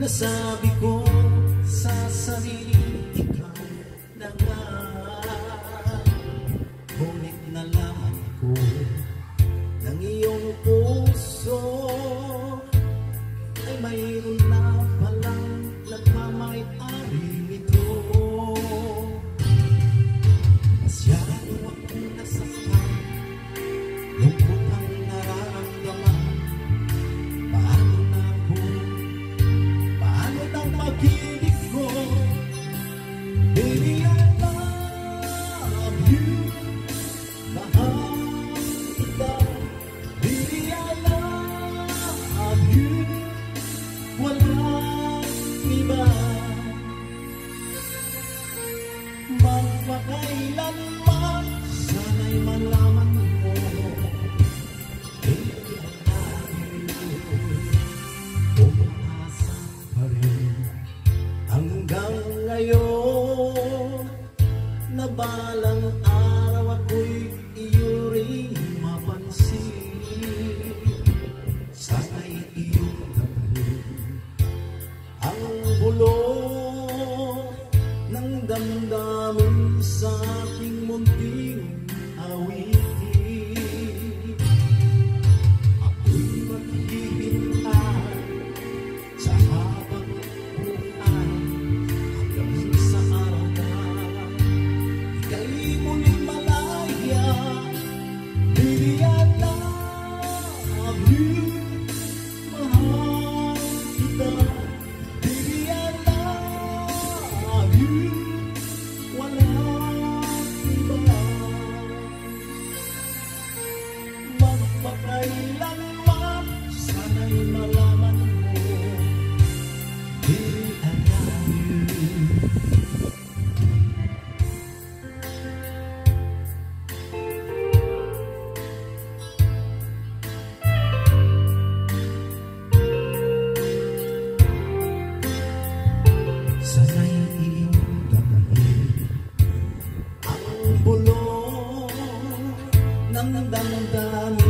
Nasabi ko sa sarili, ikaw na nga. Ngunit nalaman ko ng iyong puso ay mayroon na palang nagmamay-ari nito. Masyado akong nasasaktan, lungkot ang nararamdaman. Paano nang pag-ibig ko? Baby, I love you. Mahal kita. Baby, I love you. Walang iba. Magpakailanman, sana'y malaman mo. Baby, I love you. Umaasa pa rin hanggang ngayon, na balang araw ako'y iyo rin mapansin. Sana'y iyong tagalin ang bulong ng damdamin sa aking munting awitin. Ako'y maghihintay sa habang buhay hanggang sa araw na ika'y muling malaya. Baby, I love you. Mahal kita. Baby, I love you. Walang iba. Magpakailanman, sana'y malaman mo. Baby, I love you. Sana'y iyong damdamin ang bulong ng damdamin